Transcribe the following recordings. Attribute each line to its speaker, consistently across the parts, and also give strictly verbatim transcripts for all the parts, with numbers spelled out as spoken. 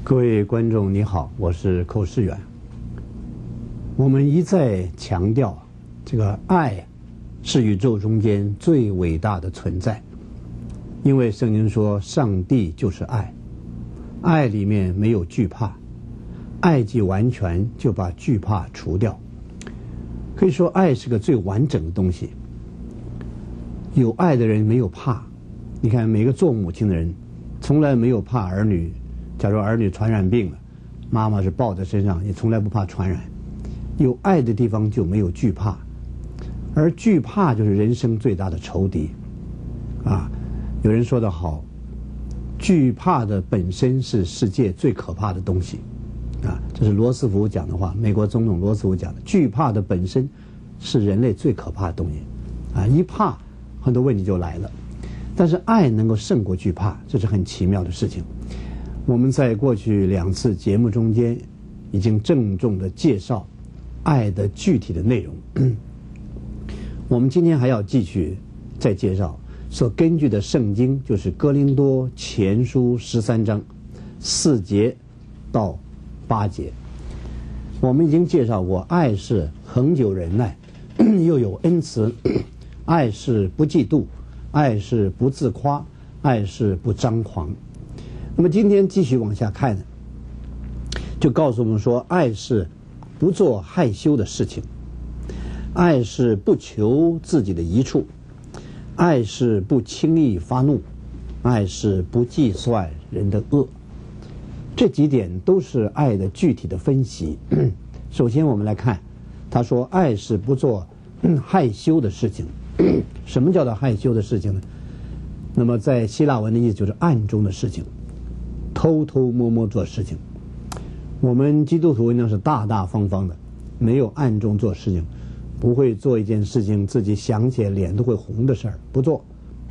Speaker 1: 各位观众你好，我是寇世远。我们一再强调，这个爱是宇宙中间最伟大的存在，因为圣经说上帝就是爱，爱里面没有惧怕，爱既完全就把惧怕除掉。可以说爱是个最完整的东西，有爱的人没有怕。你看每个做母亲的人从来没有怕儿女，假如儿女传染病了，妈妈是抱在身上，也从来不怕传染。有爱的地方就没有惧怕，而惧怕就是人生最大的仇敌啊。有人说得好，惧怕的本身是世界最可怕的东西啊，这是罗斯福讲的话，美国总统罗斯福讲的，惧怕的本身是人类最可怕的东西啊，一怕很多问题就来了。但是爱能够胜过惧怕，这是很奇妙的事情。我们在过去两次节目中间已经郑重的介绍爱的具体的内容，我们今天还要继续再介绍所根据的圣经，就是哥林多前书十三章四节到八节。我们已经介绍过，爱是恒久忍耐，又有恩慈；爱是不嫉妒，爱是不自夸，爱是不张狂。那么今天继续往下看呢，就告诉我们说，爱是不做害羞的事情，爱是不求自己的益处，爱是不轻易发怒，爱是不计算人的恶。这几点都是爱的具体的分析。首先我们来看，他说爱是不做害羞的事情。什么叫做害羞的事情呢？那么在希腊文的意思就是暗中的事情，偷偷摸摸做事情。我们基督徒呢是大大方方的，没有暗中做事情，不会做一件事情自己想起来脸都会红的事儿，不做。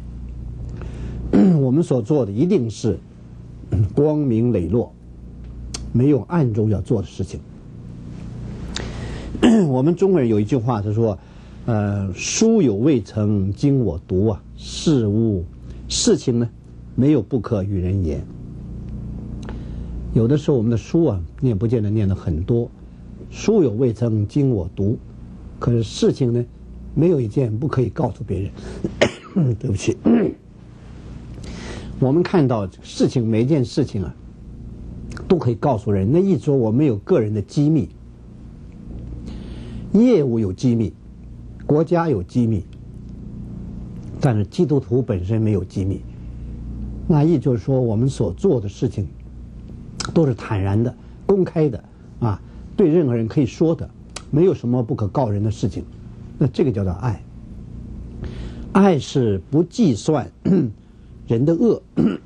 Speaker 1: 我们所做的一定是光明磊落，没有暗中要做的事情。我们中国人有一句话，他说呃，书有未曾经我读啊，事无事情呢没有不可与人言。有的时候我们的书啊念不见得念得很多，书有未曾经我读，可是事情呢没有一件不可以告诉别人。对不起。我们看到事情，每一件事情啊都可以告诉人，那一说我们有个人的机密，业务有机密，国家有机密，但是基督徒本身没有机密。那意就是说，我们所做的事情都是坦然的、公开的啊，对任何人可以说的，没有什么不可告人的事情。那这个叫做爱。爱是不计算人的恶，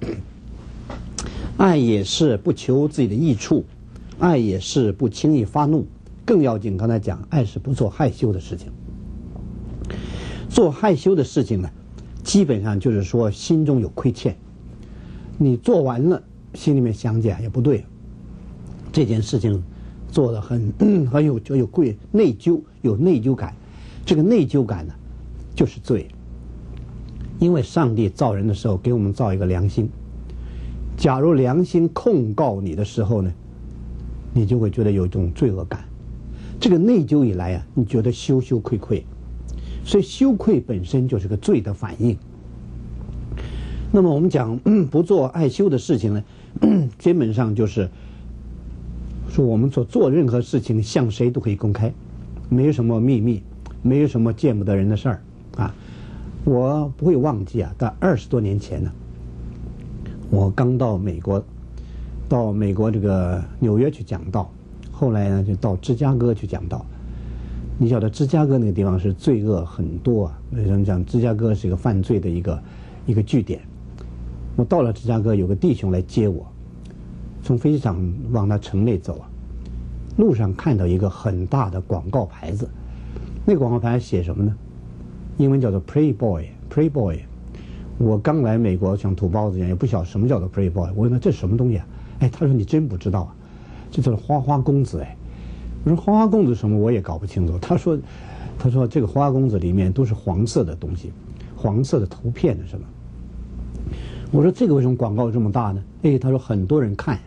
Speaker 1: 爱也是不求自己的益处，爱也是不轻易发怒。更要紧，刚才讲，爱是不做害羞的事情。做害羞的事情呢，基本上就是说心中有亏欠，你做完了心里面想起来也不对，这件事情做得很很有就有愧内疚，有内疚感。这个内疚感呢就是罪。因为上帝造人的时候给我们造一个良心，假如良心控告你的时候呢，你就会觉得有一种罪恶感。这个内疚以来啊，你觉得羞羞愧愧，所以羞愧本身就是个罪的反应。那么我们讲、嗯、不做害羞的事情呢，基本上就是说我们所做任何事情向谁都可以公开，没有什么秘密，没有什么见不得人的事儿啊。我不会忘记啊，在二十多年前呢，我刚到美国，到美国这个纽约去讲道，后来呢就到芝加哥去讲道。你晓得芝加哥那个地方是罪恶很多啊，为什么讲芝加哥是一个犯罪的一个一个据点？我到了芝加哥，有个弟兄来接我，从飞机场往他城内走啊，路上看到一个很大的广告牌子，那个广告牌写什么呢？英文叫做 Playboy Playboy。 我刚来美国像土包子一样，也不晓得什么叫做 Playboy。 我问他这是什么东西啊？哎，他说你真不知道啊，这叫花花公子。哎，我说花花公子什么我也搞不清楚。他说他说这个花花公子里面都是黄色的东西，黄色的图片的什么。我说这个为什么广告这么大呢？哎，他说很多人看，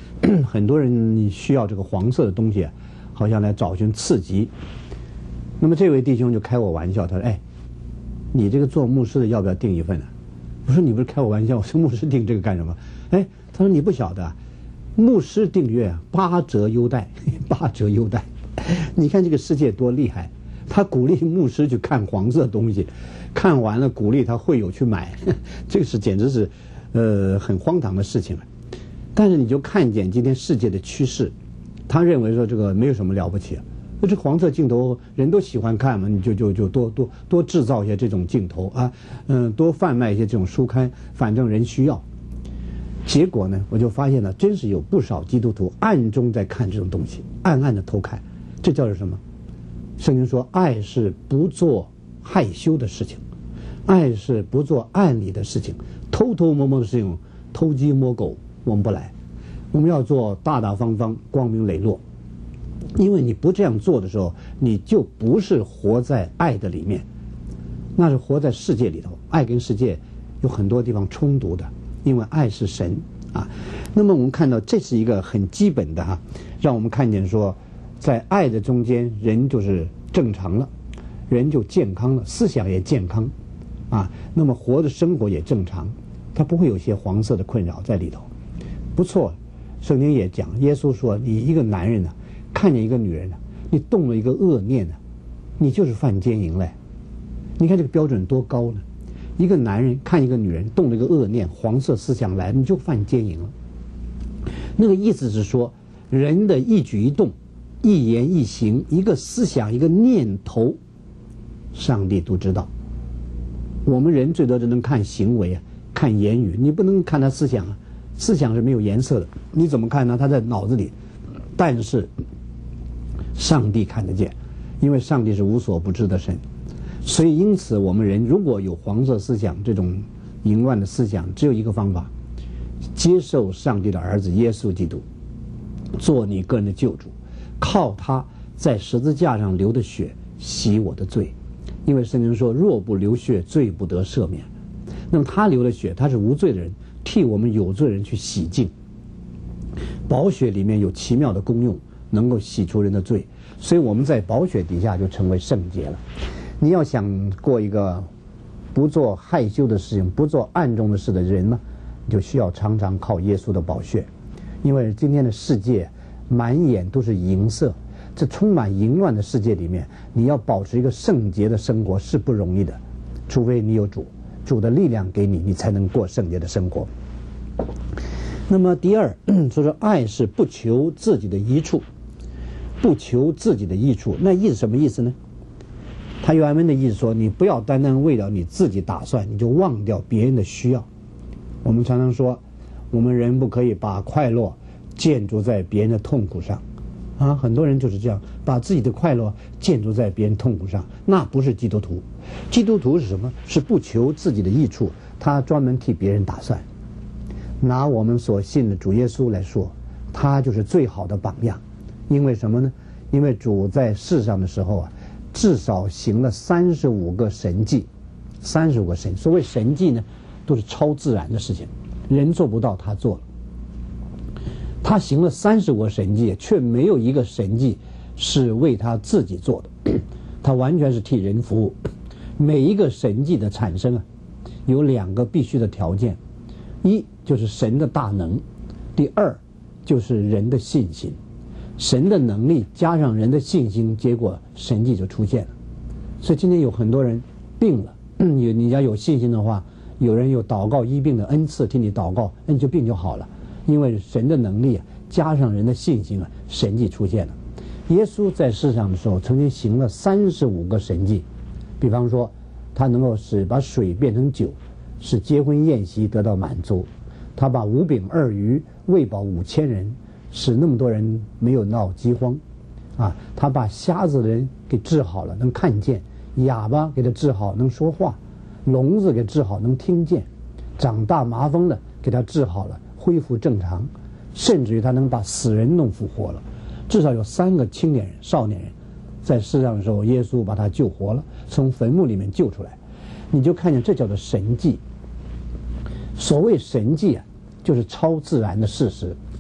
Speaker 1: 很多人需要这个黄色的东西，好像来找寻刺激。那么这位弟兄就开我玩笑，他说：“哎，你这个做牧师的要不要订一份呢？”我说：“你不是开我玩笑，我说牧师订这个干什么？”哎，他说：“你不晓得，牧师订阅八折优待，八折优待。你看这个世界多厉害！他鼓励牧师去看黄色东西，看完了鼓励他会友去买，这个是简直是，呃，很荒唐的事情了。但是你就看见今天世界的趋势，他认为说这个没有什么了不起。”那这黄色镜头人都喜欢看嘛，你就就就多多多制造一些这种镜头啊，嗯，多贩卖一些这种书刊，反正人需要。结果呢，我就发现了，真是有不少基督徒暗中在看这种东西，暗暗的偷看，这叫做什么？圣经说，爱是不做害羞的事情，爱是不做暗里的事情，偷偷摸摸的事情，偷鸡摸狗，我们不来，我们要做大大方方、光明磊落。因为你不这样做的时候，你就不是活在爱的里面，那是活在世界里头。爱跟世界有很多地方冲突的，因为爱是神啊。那么我们看到这是一个很基本的哈、啊，让我们看见说，在爱的中间，人就是正常了，人就健康了，思想也健康啊。那么活的生活也正常，他不会有些黄色的困扰在里头。不错，圣经也讲，耶稣说，你一个男人呢、啊。看见一个女人呢，你动了一个恶念呢，你就是犯奸淫嘞。你看这个标准多高呢？一个男人看一个女人动了一个恶念，黄色思想来，你就犯奸淫了。那个意思是说，人的一举一动、一言一行、一个思想、一个念头，上帝都知道。我们人最多只能看行为啊，看言语，你不能看他思想啊。思想是没有颜色的，你怎么看呢？他在脑子里，但是上帝看得见，因为上帝是无所不知的神，所以因此我们人如果有黄色思想这种淫乱的思想，只有一个方法，接受上帝的儿子耶稣基督做你个人的救主，靠他在十字架上流的血洗我的罪，因为圣经说若不流血罪不得赦免。那么他流的血，他是无罪的人，替我们有罪人去洗净。宝血里面有奇妙的功用，能够洗除人的罪，所以我们在宝血底下就成为圣洁了。你要想过一个不做害羞的事情、不做暗中的事的人呢，你就需要常常靠耶稣的宝血。因为今天的世界满眼都是淫色，这充满淫乱的世界里面，你要保持一个圣洁的生活是不容易的，除非你有主，主的力量给你，你才能过圣洁的生活。那么第二，所以说爱是不求自己的益处，不求自己的益处，那意思什么意思呢？他原文的意思说，你不要单单为了你自己打算，你就忘掉别人的需要。我们常常说，我们人不可以把快乐建筑在别人的痛苦上，啊，很多人就是这样，把自己的快乐建筑在别人痛苦上，那不是基督徒。基督徒是什么？是不求自己的益处，他专门替别人打算。拿我们所信的主耶稣来说，他就是最好的榜样。因为什么呢？因为主在世上的时候啊，至少行了三十五个神迹，三十五个神。所谓神迹呢，都是超自然的事情，人做不到，他做了。他行了三十五个神迹，却没有一个神迹是为他自己做的，他完全是替人服务。每一个神迹的产生啊，有两个必须的条件。一就是神的大能，第二就是人的信心。神的能力加上人的信心，结果神迹就出现了。所以今天有很多人病了，你你要有信心的话，有人有祷告医病的恩赐，替你祷告，那你就病就好了。因为神的能力啊，加上人的信心啊，神迹出现了。耶稣在世上的时候，曾经行了三十五个神迹，比方说，他能够使把水变成酒，使结婚宴席得到满足；他把五饼二鱼喂饱五千人，使那么多人没有闹饥荒；啊，他把瞎子的人给治好了，能看见；哑巴给他治好，能说话；聋子给治好，能听见；长大麻风的给他治好了，恢复正常；甚至于他能把死人弄复活了。至少有三个青年人、少年人，在世上的时候，耶稣把他救活了，从坟墓里面救出来。你就看见这叫做神迹。所谓神迹啊，就是超自然的事实。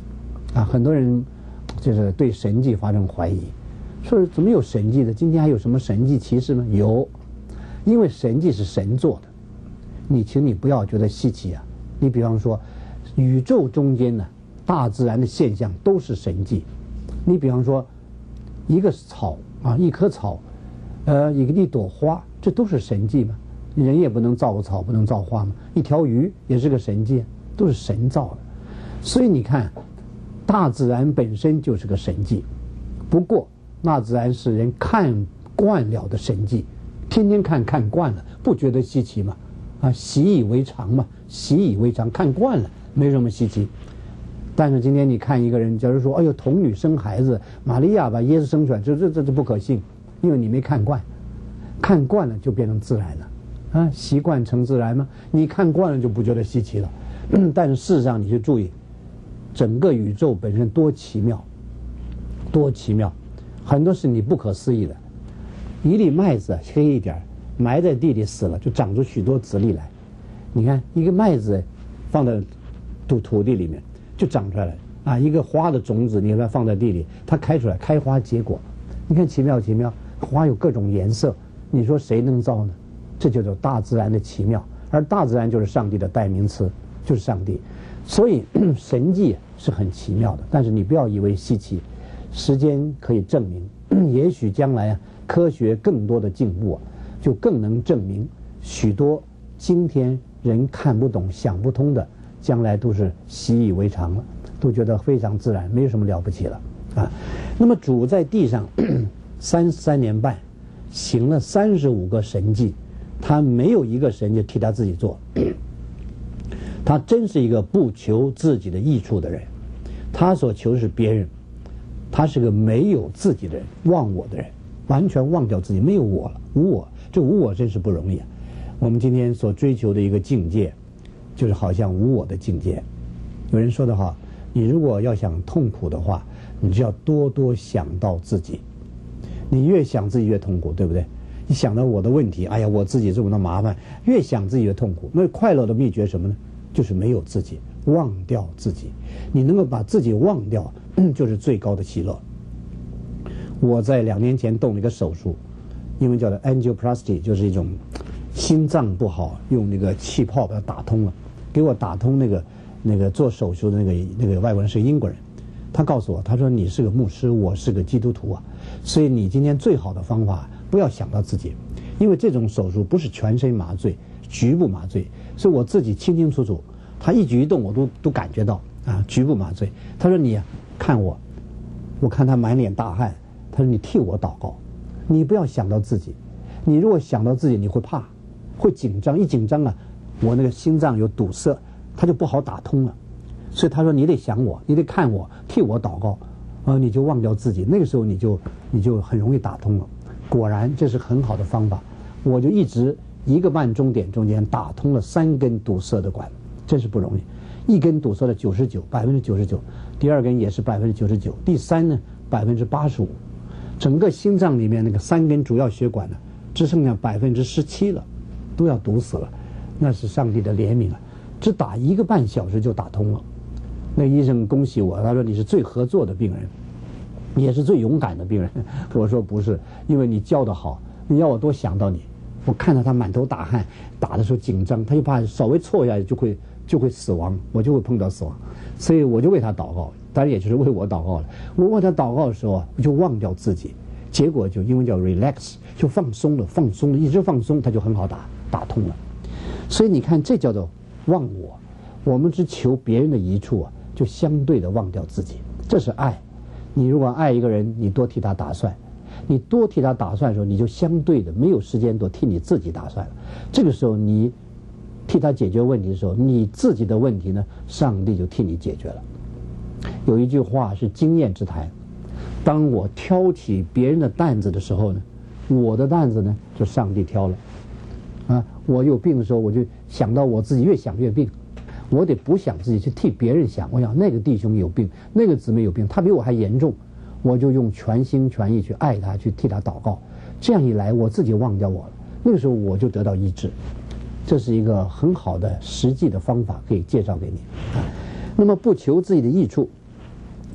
Speaker 1: 啊，很多人就是对神迹发生怀疑，说怎么有神迹的？今天还有什么神迹奇事吗？有，因为神迹是神做的，你请你不要觉得稀奇啊。你比方说，宇宙中间呢，大自然的现象都是神迹。你比方说，一个草啊，一棵草，呃，一个一朵花，这都是神迹嘛。人也不能造个草，不能造花嘛。一条鱼也是个神迹，都是神造的。所以你看，大自然本身就是个神迹。不过，大自然是人看惯了的神迹，天天看看惯了，不觉得稀奇嘛？啊，习以为常嘛，习以为常，看惯了，没什么稀奇。但是今天你看一个人，假如说，哎呦，童女生孩子，玛利亚把耶稣生出来，这这这这不可信，因为你没看惯，看惯了就变成自然了。啊，习惯成自然吗？你看惯了就不觉得稀奇了。嗯、但是事实上，你去注意，整个宇宙本身多奇妙，多奇妙，很多是你不可思议的。一粒麦子黑一点，埋在地里死了，就长出许多籽粒来。你看，一个麦子放在土土地里面就长出来了啊，一个花的种子你把它放在地里，它开出来，开花结果。你看奇妙奇妙，花有各种颜色，你说谁能造呢？这就是大自然的奇妙，而大自然就是上帝的代名词，就是上帝。所以神迹是很奇妙的，但是你不要以为稀奇，时间可以证明，也许将来啊，科学更多的进步啊，就更能证明许多今天人看不懂、想不通的，将来都是习以为常了，都觉得非常自然，没有什么了不起了啊。那么主在地上三十三年半，行了三十五个神迹。他没有一个神就替他自己做，他真是一个不求自己的益处的人，他所求是别人，他是个没有自己的人，忘我的人，完全忘掉自己，没有我了，无我，这无我真是不容易啊。我们今天所追求的一个境界，就是好像无我的境界。有人说得好，你如果要想痛苦的话，你就要多多想到自己，你越想自己越痛苦，对不对？你想到我的问题，哎呀，我自己这么多麻烦，越想自己越痛苦。那快乐的秘诀什么呢？就是没有自己，忘掉自己。你能够把自己忘掉，就是最高的喜乐。我在两年前动了一个手术，英文叫做 angioplasty， 就是一种心脏不好，用那个气泡把它打通了。给我打通那个那个做手术的那个那个外国人是英国人，他告诉我，他说你是个牧师，我是个基督徒啊，所以你今天最好的方法。不要想到自己，因为这种手术不是全身麻醉，局部麻醉，所以我自己清清楚楚，他一举一动我都都感觉到啊，局部麻醉。他说你、啊、看我，我看他满脸大汗，他说你替我祷告，你不要想到自己，你如果想到自己，你会怕，会紧张，一紧张啊，我那个心脏有堵塞，他就不好打通了。所以他说你得想我，你得看我，替我祷告，呃，你就忘掉自己，那个时候你就你就很容易打通了。果然这是很好的方法，我就一直一个半钟点中间打通了三根堵塞的管，真是不容易。一根堵塞了九十九，百分之九十九，第二根也是百分之九十九，第三呢百分之八十五，整个心脏里面那个三根主要血管呢，只剩下百分之十七了，都要堵死了，那是上帝的怜悯啊！只打一个半小时就打通了。那医生恭喜我，他说你是最合作的病人。也是最勇敢的病人，我说不是，因为你教得好，你要我多想到你。我看到他满头大汗，打的时候紧张，他就怕稍微错下去就会就会死亡，我就会碰到死亡，所以我就为他祷告，当然也就是为我祷告了。我为他祷告的时候，我就忘掉自己，结果就英文叫 relax， 就放松了，放松了，一直放松，他就很好打打通了。所以你看，这叫做忘我。我们只求别人的益处啊，就相对的忘掉自己，这是爱。你如果爱一个人，你多替他打算，你多替他打算的时候，你就相对的没有时间多替你自己打算了。这个时候你替他解决问题的时候，你自己的问题呢，上帝就替你解决了。有一句话是经验之谈，当我挑起别人的担子的时候呢，我的担子呢就上帝挑了。啊，我有病的时候，我就想到我自己，越想越病。我得不想自己，去替别人想。我想那个弟兄有病，那个姊妹有病，他比我还严重，我就用全心全意去爱他，去替他祷告。这样一来，我自己忘掉我了，那个时候我就得到医治。这是一个很好的实际的方法，可以介绍给你。啊，那么不求自己的益处，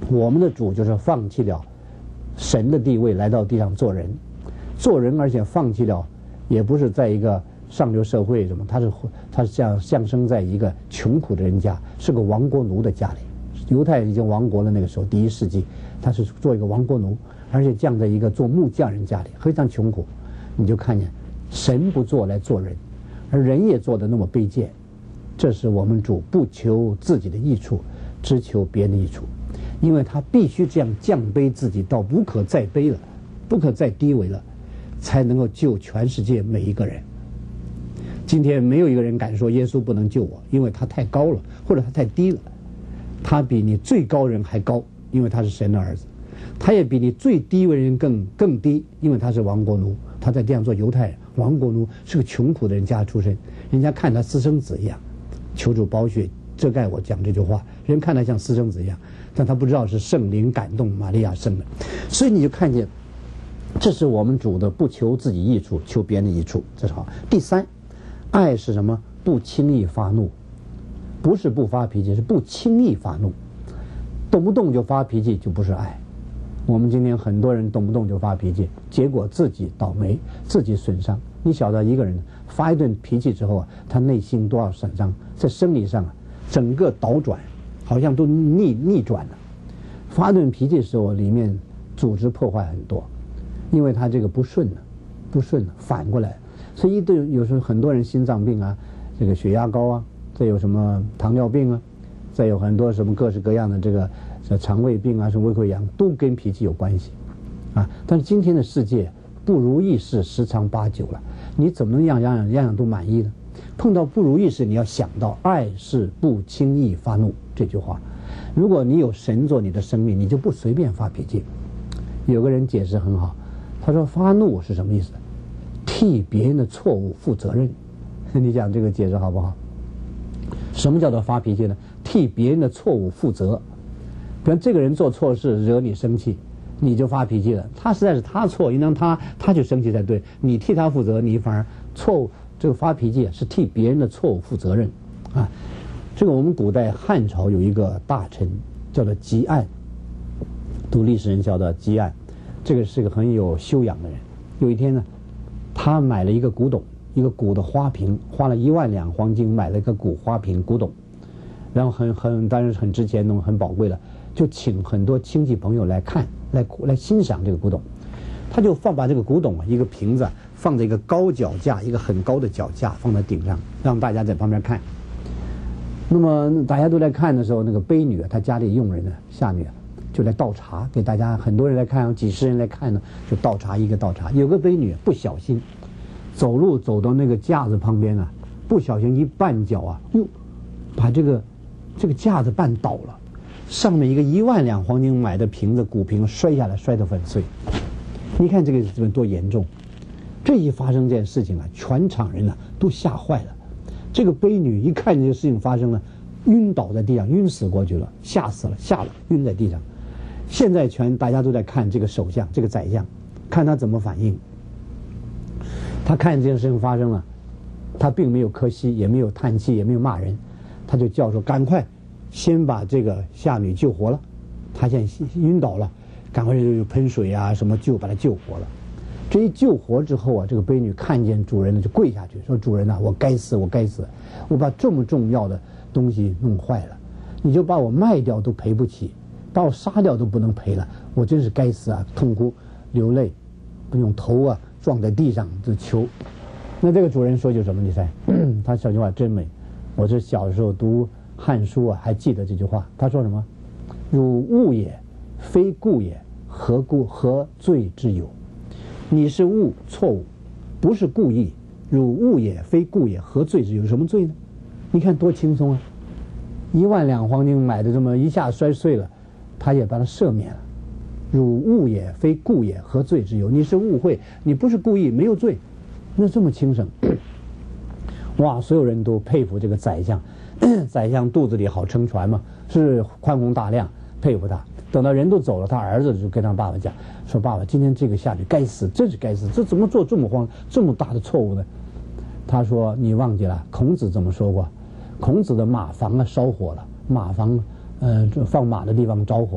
Speaker 1: 我们的主就是放弃了神的地位，来到地上做人，做人，而且放弃了，也不是在一个上流社会什么，他是他是像降生在一个穷苦的人家，是个亡国奴的家里。犹太已经亡国了，那个时候第一世纪，他是做一个亡国奴，而且降在一个做木匠人家里，非常穷苦。你就看见神不做来做人，而人也做得那么卑贱。这是我们主不求自己的益处，只求别人的益处，因为他必须这样降卑自己到无可再卑了，不可再低微了，才能够救全世界每一个人。今天没有一个人敢说耶稣不能救我，因为他太高了，或者他太低了。他比你最高人还高，因为他是神的儿子。他也比你最低微人更更低，因为他是亡国奴。他在地上做犹太人，亡国奴，是个穷苦的人家出身，人家看他私生子一样。求主宝血遮盖我讲这句话，人看他像私生子一样，但他不知道是圣灵感动玛利亚生的。所以你就看见，这是我们主的不求自己益处，求别人的益处，这是好。第三，爱是什么？不轻易发怒，不是不发脾气，是不轻易发怒。动不动就发脾气就不是爱。我们今天很多人动不动就发脾气，结果自己倒霉，自己损伤。你晓得一个人发一顿脾气之后啊，他内心多少损伤，在生理上啊，整个倒转，好像都逆逆转了。发一顿脾气的时候，里面组织破坏很多，因为他这个不顺了，不顺了，反过来，所以对有时候很多人心脏病啊，这个血压高啊，再有什么糖尿病啊，再有很多什么各式各样的这个肠胃病啊，什么胃溃疡，都跟脾气有关系啊。但是今天的世界不如意事十常八九了，你怎么能样样样样都满意呢？碰到不如意事，你要想到爱是不轻易发怒这句话。如果你有神做你的生命，你就不随便发脾气。有个人解释很好，他说发怒是什么意思？替别人的错误负责任。你讲这个解释好不好？什么叫做发脾气呢？替别人的错误负责。比如这个人做错事惹你生气，你就发脾气了，他实在是他错，应当他他就生气才对，你替他负责，你反而错误。这个发脾气是替别人的错误负责任啊。这个我们古代汉朝有一个大臣叫做汲黯，读历史人晓得汲黯，这个是个很有修养的人。有一天呢，他买了一个古董，一个古的花瓶，花了一万两黄金买了一个古花瓶古董，然后很很当然很值钱，弄很宝贵了，就请很多亲戚朋友来看，来来欣赏这个古董。他就放把这个古董啊，一个瓶子放在一个高脚架，一个很高的脚架放在顶上，让大家在旁边看。那么大家都来看的时候，那个婢女啊，她家里佣人呢，下女啊，就来倒茶给大家，很多人来看，有几十人来看呢，就倒茶一个倒茶。有个婢女不小心走路走到那个架子旁边啊，不小心一绊脚啊，哟，把这个这个架子绊倒了，上面一个一万两黄金买的瓶子古瓶摔下来，摔得粉碎。你看这个这多严重！这一发生这件事情啊，全场人呢都吓坏了。这个婢女一看这个事情发生了，晕倒在地上，晕死过去了，吓死了，吓了，晕在地上。现在全大家都在看这个首相，这个宰相，看他怎么反应。他看这件事情发生了，他并没有咳息，也没有叹气，也没有骂人，他就叫说：“赶快，先把这个下女救活了。她现在晕倒了。”赶快就喷水啊，什么救把他救活了。这一救活之后啊，这个婢女看见主人呢，就跪下去说：“主人呐、啊，我该死，我该死，我把这么重要的东西弄坏了，你就把我卖掉都赔不起，把我杀掉都不能赔了，我真是该死啊！”痛哭流泪，用头啊撞在地上就求。那这个主人说句什么？你猜？他小句话真美。我这小时候读汉书啊，还记得这句话。他说什么？汝误也，非故也。何故何罪之有？你是误，错误，不是故意。汝误也，非故也，何罪之有？有什么罪呢？你看多轻松啊！一万两黄金买的，这么一下摔碎了，他也把它赦免了。汝误也，非故也，何罪之有？你是误会，你不是故意，没有罪，那这么轻省。哇！所有人都佩服这个宰相，宰相肚子里好撑船嘛，是宽宏大量，佩服他。等到人都走了，他儿子就跟他爸爸讲说：“爸爸，今天这个下女该死，真是该死，这怎么做这么荒这么大的错误呢？”他说：“你忘记了，孔子怎么说过？孔子的马房啊烧火了，马房呃放马的地方着火了，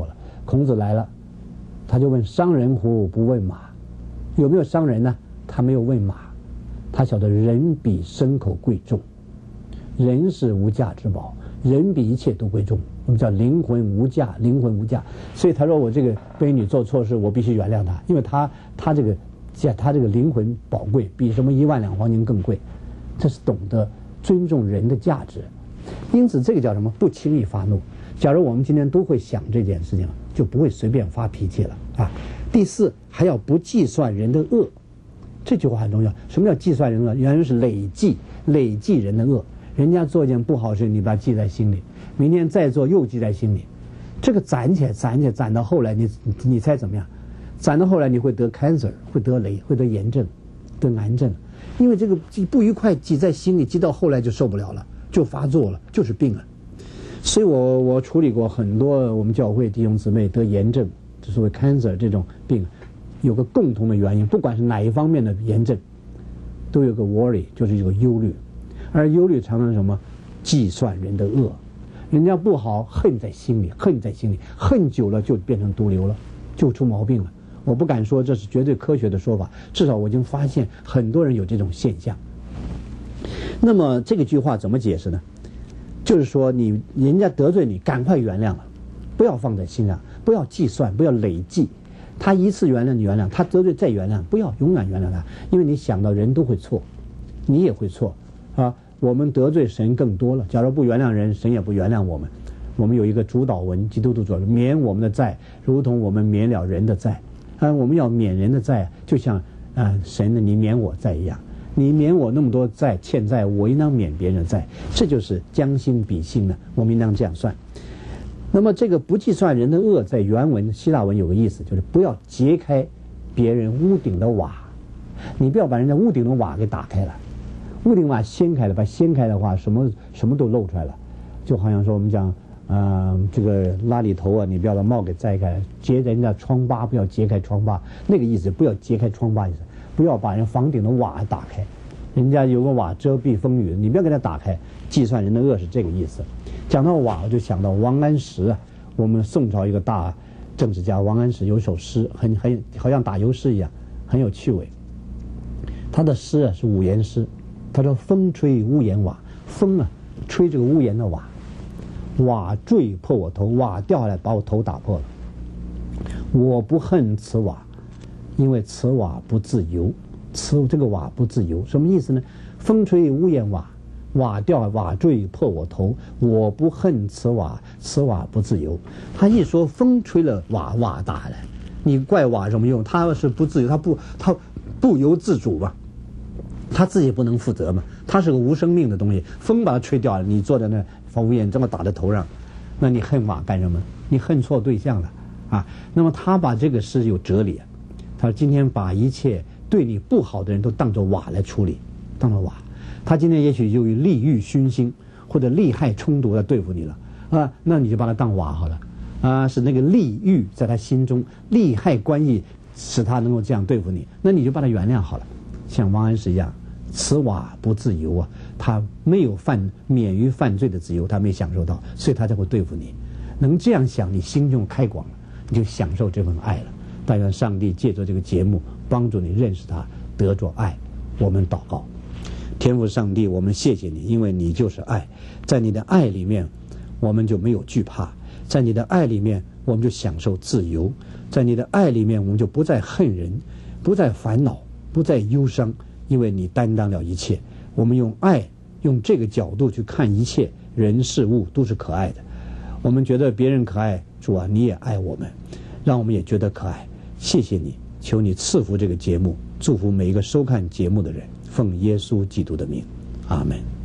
Speaker 1: 孔子来了，他就问伤人乎不问马，有没有伤人呢？他没有问马，他晓得人比牲口贵重，人是无价之宝，人比一切都贵重，我们叫灵魂无价，灵魂无价。所以他说我这个婢女做错事，我必须原谅她，因为她她这个她这个灵魂宝贵，比什么一万两黄金更贵。这是懂得尊重人的价值。因此这个叫什么？不轻易发怒。假如我们今天都会想这件事情，就不会随便发脾气了啊。第四，还要不计算人的恶，这句话很重要。什么叫计算人的恶？原来是累计累计人的恶。人家做一件不好事，你把它记在心里，明天再做又记在心里，这个攒起来攒起来攒到后来，你你猜怎么样？攒到后来你会得 cancer， 会得雷，会得炎症，得癌症，因为这个不愉快记在心里，记到后来就受不了了，就发作了，就是病了。所以我我处理过很多我们教会弟兄姊妹得炎症，就所谓 cancer 这种病，有个共同的原因，不管是哪一方面的炎症，都有个 worry， 就是有个忧虑。而忧虑常常什么？计算人的恶，人家不好，恨在心里，恨在心里，恨久了就变成毒瘤了，就出毛病了。我不敢说这是绝对科学的说法，至少我已经发现很多人有这种现象。那么这个句话怎么解释呢？就是说你人家得罪你，赶快原谅了，不要放在心上，不要计算，不要累计。他一次原谅你原谅，他得罪再原谅，不要永远原谅他，因为你想到人都会错，你也会错。啊，我们得罪神更多了。假如不原谅人，神也不原谅我们。我们有一个主导文，基督徒说免我们的债，如同我们免了人的债。啊，我们要免人的债，就像啊神的你免我债一样。你免我那么多债欠债，我应当免别人的债。这就是将心比心呢，我们应当这样算。那么这个不计算人的恶，在原文希腊文有个意思，就是不要揭开别人屋顶的瓦，你不要把人家屋顶的瓦给打开了。屋顶瓦掀开了，把掀开的话，什么什么都露出来了，就好像说我们讲，呃，这个拉里头啊，你不要把帽给摘开，揭人家疮疤，不要揭开疮疤，那个意思，不要揭开疮疤意思，不要把人房顶的瓦打开，人家有个瓦遮蔽风雨，你不要给他打开，计算人的恶是这个意思。讲到瓦，我就想到王安石啊，我们宋朝一个大政治家王安石有一首诗，很很好像打油诗一样，很有趣味。他的诗啊是五言诗。他说：“风吹屋檐瓦，风啊，吹这个屋檐的瓦，瓦坠破我头，瓦掉下来把我头打破了。我不恨此瓦，因为此瓦不自由。此这个瓦不自由，什么意思呢？风吹屋檐瓦，瓦掉瓦坠破我头，我不恨此瓦，此瓦不自由。他一说风吹了瓦，瓦打下来，你怪瓦什么用？他是不自由，他不他不由自主吧。”他自己不能负责嘛，他是个无生命的东西，风把它吹掉了，你坐在那房屋檐这么打在头上，那你恨瓦干什么？你恨错对象了啊！那么他把这个诗有哲理，他说今天把一切对你不好的人都当作瓦来处理，当作瓦。他今天也许由于利欲熏心或者利害冲突来对付你了啊，那你就把他当瓦好了啊，是那个利欲在他心中，利害关系使他能够这样对付你，那你就把他原谅好了。像王安石一样，此瓦不自由啊，他没有犯免于犯罪的自由，他没享受到，所以他才会对付你。能这样想，你心就开广了，你就享受这份爱了。但愿上帝借着这个节目帮助你认识他，得着爱。我们祷告，天父上帝，我们谢谢你，因为你就是爱，在你的爱里面，我们就没有惧怕，在你的爱里面，我们就享受自由，在你的爱里面，我们就不再恨人，不再烦恼，不再忧伤，因为你担当了一切。我们用爱，用这个角度去看一切人事物都是可爱的。我们觉得别人可爱，主啊，你也爱我们，让我们也觉得可爱。谢谢你，求你赐福这个节目，祝福每一个收看节目的人，奉耶稣基督的名，阿们。